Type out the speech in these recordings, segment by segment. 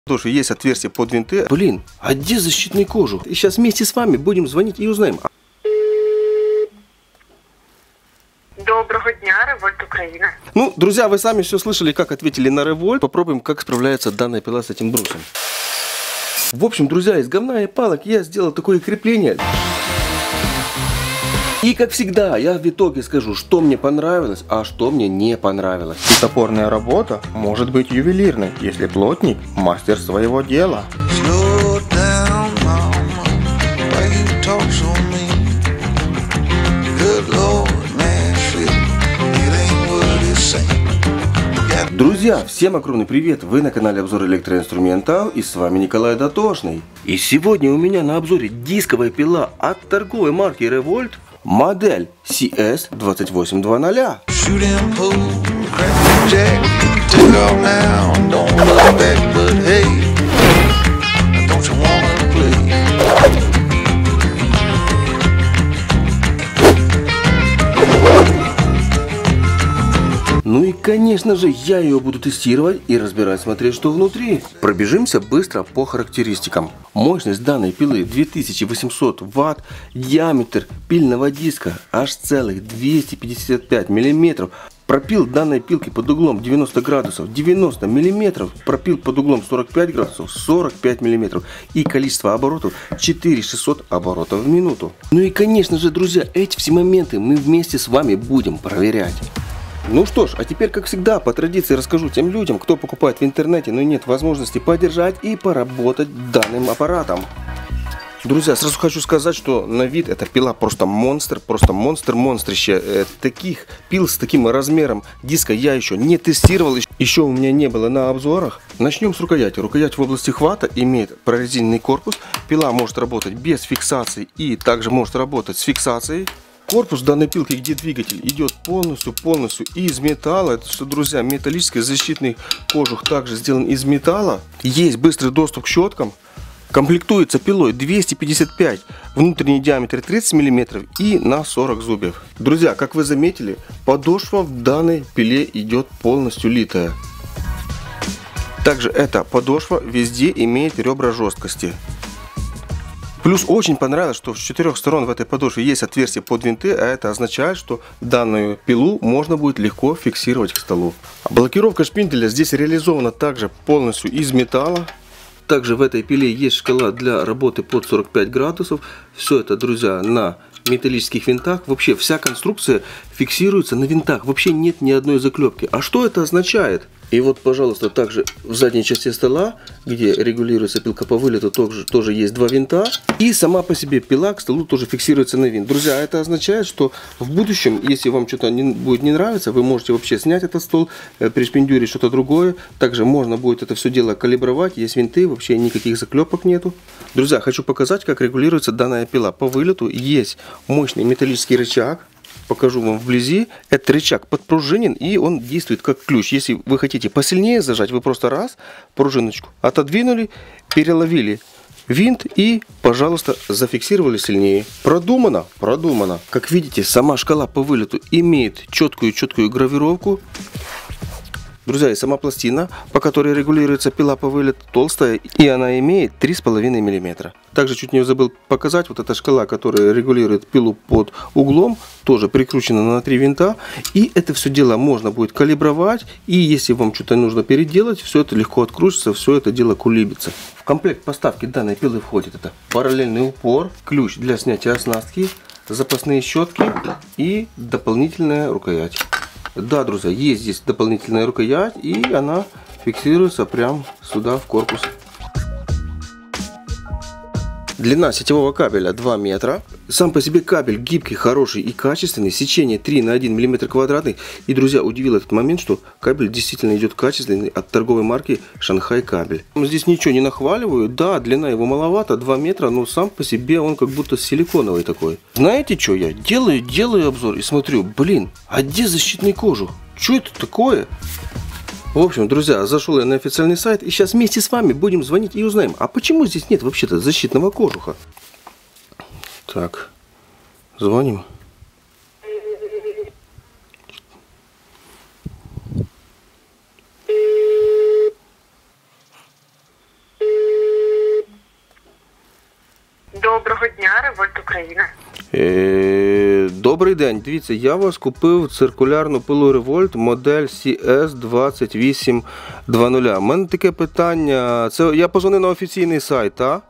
Тоже есть отверстие под винты. Блин, а где защитный кожух? И сейчас вместе с вами будем звонить и узнаем. Доброго дня, Револьт Украина. Ну, друзья, вы сами все слышали, как ответили на Револьт. Попробуем, как справляется данная пила с этим брусом. В общем, друзья, из говна и палок я сделал такое крепление. И как всегда, я в итоге скажу, что мне понравилось, а что мне не понравилось. И топорная работа может быть ювелирной, если плотник мастер своего дела. Друзья, всем огромный привет! Вы на канале Обзор Электроинструментал и с вами Николай Дотошный. И сегодня у меня на обзоре дисковая пила от торговой марки Revolt, модель CS2800. Ну и конечно же я ее буду тестировать и разбирать, смотреть, что внутри. Пробежимся быстро по характеристикам. Мощность данной пилы 2800 Вт, диаметр пильного диска аж целых 255 мм. Пропил данной пилки под углом 90 градусов 90 мм, пропил под углом 45 градусов 45 мм и количество оборотов 4600 оборотов в минуту. Ну и конечно же, друзья, эти все моменты мы вместе с вами будем проверять. Ну что ж, а теперь, как всегда, по традиции расскажу тем людям, кто покупает в интернете, но нет возможности подержать и поработать данным аппаратом. Друзья, сразу хочу сказать, что на вид эта пила просто монстрище. Таких пил с таким размером диска я еще не тестировал, еще у меня не было на обзорах. Начнем с рукояти. Рукоять в области хвата имеет прорезиненный корпус. Пила может работать без фиксации и также может работать с фиксацией. Корпус данной пилки, где двигатель, идет полностью из металла. Это что, друзья, металлический защитный кожух также сделан из металла. Есть быстрый доступ к щеткам. Комплектуется пилой 255, внутренний диаметр 30 мм и на 40 зубьев. Друзья, как вы заметили, подошва в данной пиле идет полностью литая. Также эта подошва везде имеет ребра жесткости. Плюс очень понравилось, что с 4 сторон в этой подошве есть отверстие под винты, а это означает, что данную пилу можно будет легко фиксировать к столу. Блокировка шпинделя здесь реализована также полностью из металла. Также в этой пиле есть шкала для работы под 45 градусов. Все это, друзья, на металлических винтах. Вообще вся конструкция фиксируется на винтах. Вообще нет ни одной заклепки. А что это означает? И вот, пожалуйста, также в задней части стола, где регулируется пилка по вылету, тоже есть два винта. И сама по себе пила к столу тоже фиксируется на винт. Друзья, это означает, что в будущем, если вам что-то будет не нравиться, вы можете вообще снять этот стол, пришпиндюрить что-то другое. Также можно будет это все дело калибровать. Есть винты, вообще никаких заклепок нету. Друзья, хочу показать, как регулируется данная пила. По вылету есть мощный металлический рычаг. Покажу вам вблизи. Этот рычаг подпружинен и он действует как ключ. Если вы хотите посильнее зажать, вы просто раз пружиночку отодвинули, переловили винт и, пожалуйста, зафиксировали сильнее. Продумано? Продумано. Как видите, сама шкала по вылету имеет четкую гравировку. Друзья, и сама пластина, по которой регулируется пила по вылету, толстая, и она имеет 3,5 мм. Также чуть не забыл показать, вот эта шкала, которая регулирует пилу под углом, тоже прикручена на 3 винта. И это все дело можно будет калибровать, и если вам что-то нужно переделать, все это легко открутится, все это дело кулибится. В комплект поставки данной пилы входит это параллельный упор, ключ для снятия оснастки, запасные щетки и дополнительная рукоять. Да, друзья, есть здесь дополнительная рукоять, и она фиксируется прямо сюда в корпус. Длина сетевого кабеля 2 метра. Сам по себе кабель гибкий, хороший и качественный. Сечение 3 на 1 мм квадратный. И, друзья, удивил этот момент, что кабель действительно идет качественный от торговой марки Шанхай Кабель. Здесь ничего не нахваливаю. Да, длина его маловато, 2 метра, но сам по себе он как будто силиконовый такой. Знаете, что я делаю обзор и смотрю, блин, а где защитный кожух? Что это такое? В общем, друзья, зашел я на официальный сайт, и сейчас вместе с вами будем звонить и узнаем, а почему здесь нет вообще-то защитного кожуха? Так, звоним. Доброго дня, Револьт Україна. Добрий день. Дивіться, я вас купив циркулярну пилу Revolt модель CS2820. У мене таке питання. Це я позвонив на офіційний сайт, так?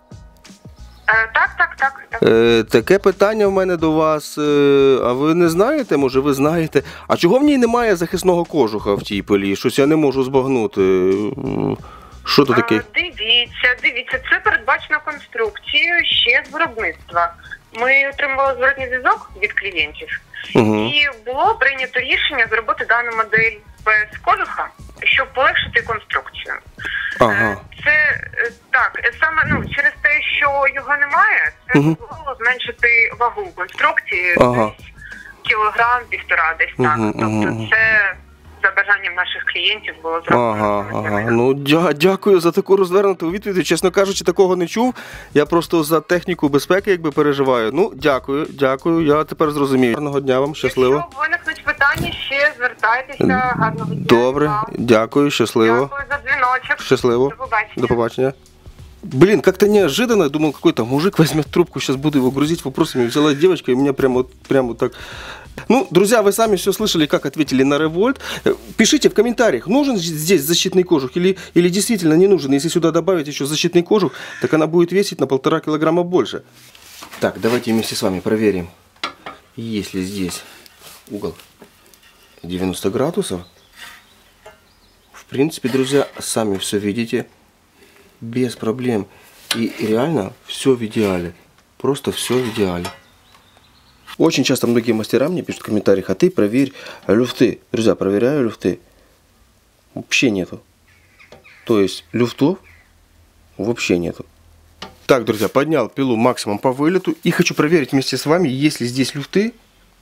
Так. Таке питання в мене до вас. А ви не знаєте, може ви знаєте? А чого в ній немає захисного кожуха в тій пилі? Щось я не можу збагнути. Що то таке? Дивіться, це передбачено конструкцією ще з виробництва. Ми отримували зворотній зв'язок від клієнтів, і було прийнято рішення зробити дану модель без кожуха, щоб полегшити конструкцію. Це так, саме через те, що його немає, це дозволило зменшити вагу конструкції десь кілограм, півтора десь так. Тобто це за бажанням наших клієнтів було зроблено. Ну, дякую за таку розвернуту відповідь. Чесно кажучи, такого не чув. Я просто за техніку безпеки переживаю. Ну, дякую. Я тепер зрозумію. Гарного дня вам, щасливо. Якщо виникнуть питання, ще звертайтеся. Гарного дня. Добре, дякую, щасливо. Дякую за дзвіночок. Щасливо. До побачення. До побачення. Блин, как-то неожиданно. Думал, какой-то мужик возьмет трубку, сейчас буду его грузить вопросами. Взяла девочка и меня прямо так... Ну, друзья, вы сами все слышали, как ответили на Revolt. Пишите в комментариях, нужен здесь защитный кожух или действительно не нужен. Если сюда добавить еще защитный кожух, так она будет весить на 1,5 килограмма больше. Так, давайте вместе с вами проверим, есть ли здесь угол 90 градусов. В принципе, друзья, сами все видите. Без проблем. И реально все в идеале. Просто все в идеале. Очень часто многие мастера мне пишут в комментариях: а ты проверь люфты. Друзья, проверяю люфты. Вообще нету. То есть люфтов вообще нету. Так, друзья, поднял пилу максимум по вылету. И хочу проверить вместе с вами, есть ли здесь люфты.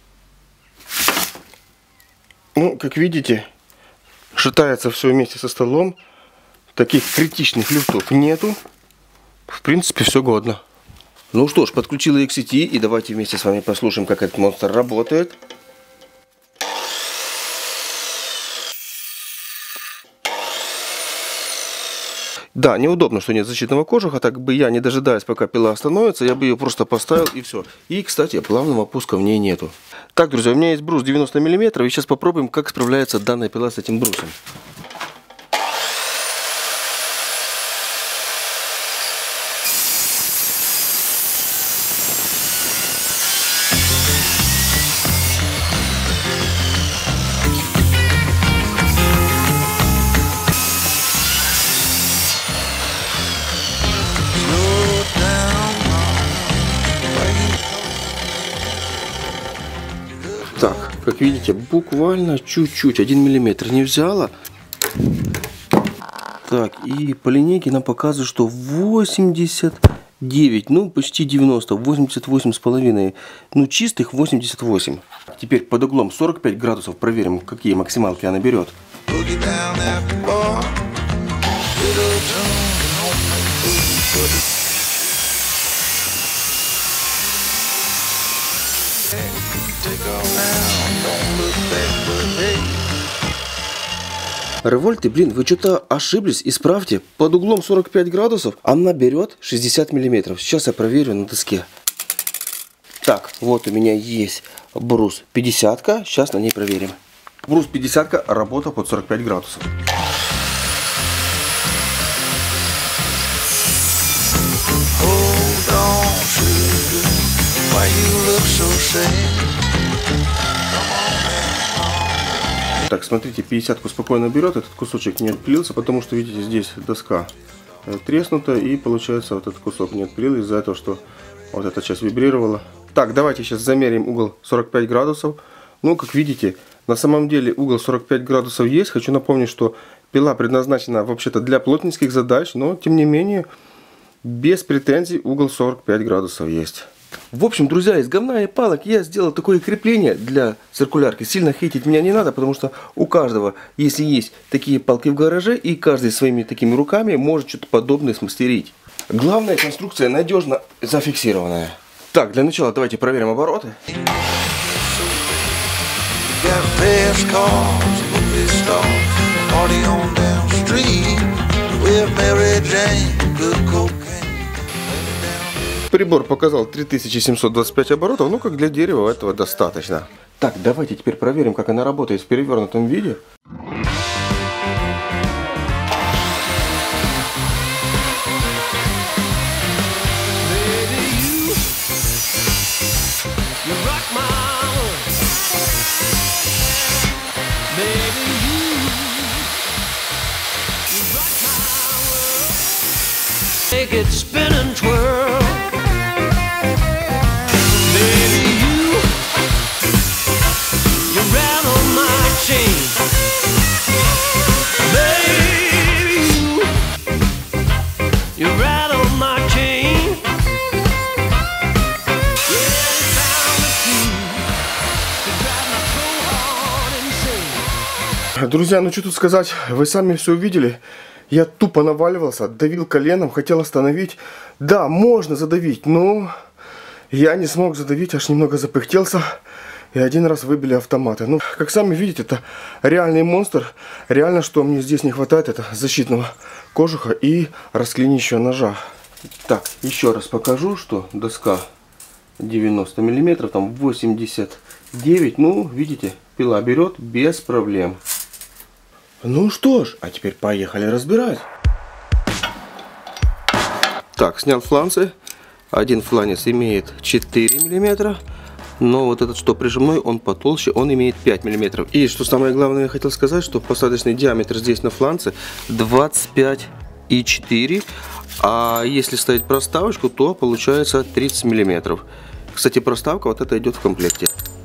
Ну, как видите, шатается все вместе со столом. Таких критичных люфтов нету. В принципе, все годно. Ну что ж, подключил я к сети, и давайте вместе с вами послушаем, как этот монстр работает. Да, неудобно, что нет защитного кожуха, так бы я, не дожидаясь, пока пила остановится, я бы ее просто поставил и все. И, кстати, плавного опуска в ней нету. Так, друзья, у меня есть брус 90 мм, и сейчас попробуем, как справляется данная пила с этим брусом. Так, как видите, буквально чуть-чуть, 1 миллиметр не взяла. Так, и по линейке нам показывает, что 89, ну почти 90, 88,5, ну чистых 88. Теперь под углом 45 градусов проверим, какие максималки она берет. Револьты, блин, вы что-то ошиблись, исправьте. Под углом 45 градусов она берет 60 миллиметров. Сейчас я проверю на доске. Так, вот у меня есть брус 50-ка. Сейчас на ней проверим. Брус 50-ка, работа под 45 градусов. Так, смотрите, 50-ку спокойно берет, этот кусочек не отпилился, потому что, видите, здесь доска треснута, и получается вот этот кусок не отпилил из-за этого, что вот эта часть вибрировала. Так, давайте сейчас замерим угол 45 градусов. Ну, как видите, на самом деле угол 45 градусов есть. Хочу напомнить, что пила предназначена вообще-то для плотницких задач, но, тем не менее, без претензий угол 45 градусов есть. В общем, друзья, из говна и палок я сделал такое крепление для циркулярки. Сильно хейтить меня не надо, потому что у каждого, если есть такие палки в гараже, и каждый своими такими руками может что-то подобное смастерить. Главная конструкция надежно зафиксированная. Так, для начала давайте проверим обороты. Прибор показал 3725 оборотов, ну как для дерева этого достаточно. Так, давайте теперь проверим, как она работает в перевернутом виде. Make it spin and twirl. Baby, you rattle my chain. Baby, you rattle my chain. Yeah, it found a key to drive my cold heart insane. Друзья, ну что тут сказать, вы сами все увидели. Я тупо наваливался, давил коленом, хотел остановить. Да, можно задавить, но я не смог задавить, аж немного запыхтелся. И один раз выбили автоматы. Ну, как сами видите, это реальный монстр. Реально, что мне здесь не хватает, это защитного кожуха и расклинивающего ножа. Так, еще раз покажу, что доска 90 мм, там 89. Ну, видите, пила берет без проблем. Ну что ж, а теперь поехали разбирать. Так, снял фланцы. Один фланец имеет 4 мм, но вот этот, что прижимной, он потолще, он имеет 5 мм. И что самое главное, я хотел сказать, что посадочный диаметр здесь на фланце 25,4, а если ставить проставочку, то получается 30 мм. Кстати, проставка вот эта идет в комплекте.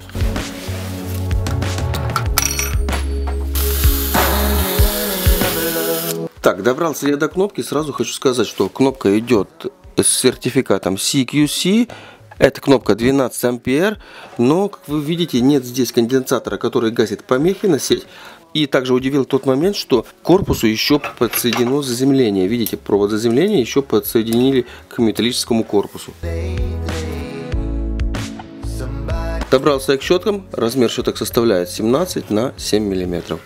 Так, добрался я до кнопки. Сразу хочу сказать, что кнопка идет с сертификатом CQC. Эта кнопка 12 ампер. Но, как вы видите, нет здесь конденсатора, который гасит помехи на сеть. И также удивил тот момент, что к корпусу еще подсоединено заземление. Видите, провод заземления еще подсоединили к металлическому корпусу. Добрался я к щеткам. Размер щеток составляет 17 на 7 мм.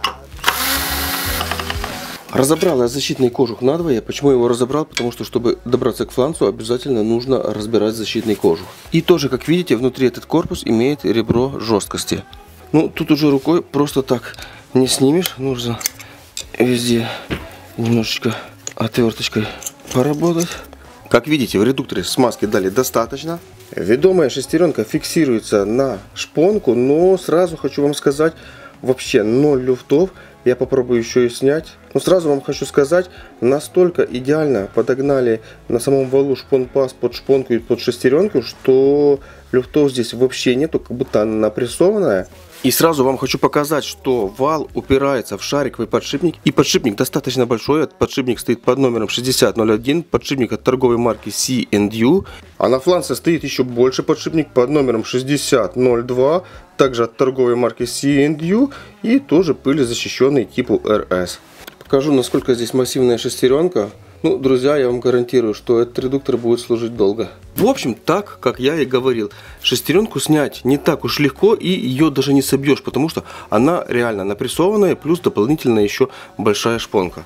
Разобрал я защитный кожух надвое. Почему его разобрал? Потому что, чтобы добраться к фланцу, обязательно нужно разбирать защитный кожух. И тоже, как видите, внутри этот корпус имеет ребро жесткости. Ну, тут уже рукой просто так не снимешь. Нужно везде немножечко отверточкой поработать. Как видите, в редукторе смазки дали достаточно. Ведомая шестеренка фиксируется на шпонку, но сразу хочу вам сказать, вообще 0 люфтов. Я попробую еще и снять. Но сразу вам хочу сказать, настолько идеально подогнали на самом валу шпон-паз под шпонку и под шестеренку, что люфтов здесь вообще нету, как будто она напрессованная. И сразу вам хочу показать, что вал упирается в шариковый подшипник. И подшипник достаточно большой. Этот подшипник стоит под номером 6001. Подшипник от торговой марки C&U. А на фланце стоит еще больше подшипник под номером 6002. Также от торговой марки C&U. И тоже пылезащищенный типу RS. Покажу, насколько здесь массивная шестеренка. Ну, друзья, я вам гарантирую, что этот редуктор будет служить долго. В общем, так, как я и говорил, шестеренку снять не так уж легко, и ее даже не собьешь, потому что она реально напрессованная, плюс дополнительно еще большая шпонка.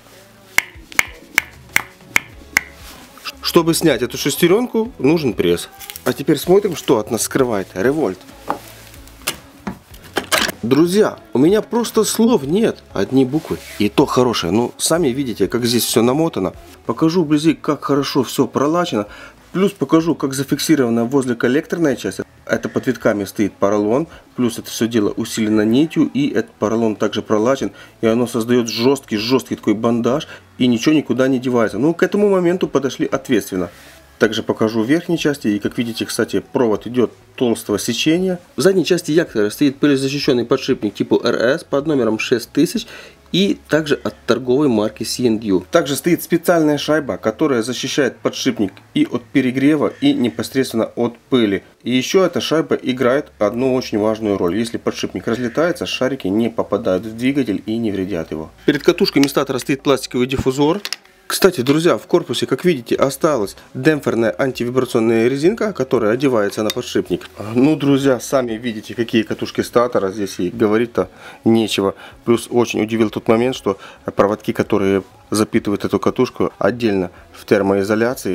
Чтобы снять эту шестеренку, нужен пресс. А теперь смотрим, что от нас скрывает револьт. Друзья, у меня просто слов нет, одни буквы, и то хорошее. Ну, сами видите, как здесь все намотано. Покажу вблизи, как хорошо все пролачено. Плюс покажу, как зафиксирована возле коллекторная часть. Это под витками стоит поролон. Плюс это все дело усилено нитью, и этот поролон также пролачен. И оно создает жесткий такой бандаж, и ничего никуда не девается. Ну, к этому моменту подошли ответственно. Также покажу в верхней части, и как видите, кстати, провод идет толстого сечения. В задней части якоря стоит пылезащищенный подшипник типа RS под номером 6000 и также от торговой марки C&U. Также стоит специальная шайба, которая защищает подшипник и от перегрева, и непосредственно от пыли. И еще эта шайба играет одну очень важную роль. Если подшипник разлетается, шарики не попадают в двигатель и не вредят его. Перед катушкой статора стоит пластиковый диффузор. Кстати, друзья, в корпусе, как видите, осталась демпферная антивибрационная резинка, которая одевается на подшипник. Ну, друзья, сами видите, какие катушки статора. Здесь и говорить-то нечего. Плюс очень удивил тот момент, что проводки, которые запитывают эту катушку, отдельно в термоизоляции.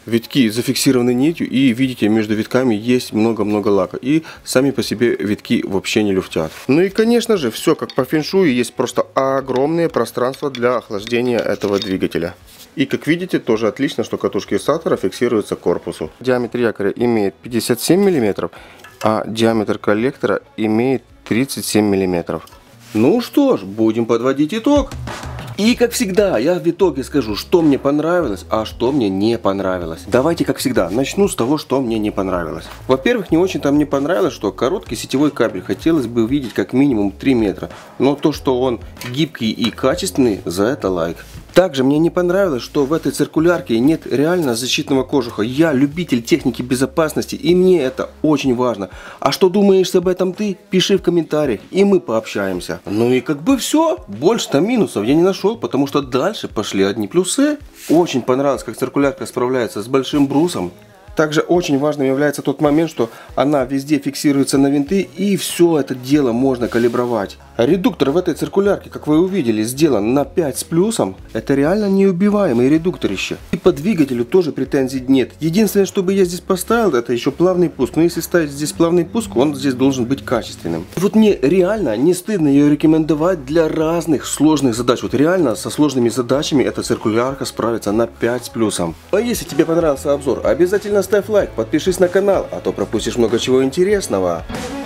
Витки зафиксированы нитью, и видите, между витками есть много-много лака. И сами по себе витки вообще не люфтят. Ну и конечно же, все как по феншую, есть просто огромное пространство для охлаждения этого двигателя. И как видите, тоже отлично, что катушки стартера фиксируются к корпусу. Диаметр якоря имеет 57 мм, а диаметр коллектора имеет 37 мм. Ну что ж, будем подводить итог. И как всегда, я в итоге скажу, что мне понравилось, а что мне не понравилось. Давайте, как всегда, начну с того, что мне не понравилось. Во-первых, не очень там мне понравилось, что короткий сетевой кабель хотелось бы увидеть как минимум 3 метра. Но то, что он гибкий и качественный, за это лайк. Также мне не понравилось, что в этой циркулярке нет реально защитного кожуха. Я любитель техники безопасности, и мне это очень важно. А что думаешь об этом ты? Пиши в комментариях, и мы пообщаемся. Ну и как бы все. Больше там минусов я не нашел, потому что дальше пошли одни плюсы. Очень понравилось, как циркулярка справляется с большим брусом. Также очень важным является тот момент, что она везде фиксируется на винты, и все это дело можно калибровать. Редуктор в этой циркулярке, как вы увидели, сделан на 5 с плюсом. Это реально неубиваемый редукторище. И по двигателю тоже претензий нет. Единственное, что бы я здесь поставил, это еще плавный пуск. Но если ставить здесь плавный пуск, он здесь должен быть качественным. Вот мне реально не стыдно ее рекомендовать для разных сложных задач. Вот реально со сложными задачами эта циркулярка справится на 5 с плюсом. А если тебе понравился обзор, обязательно ставь лайк, подпишись на канал, а то пропустишь много чего интересного.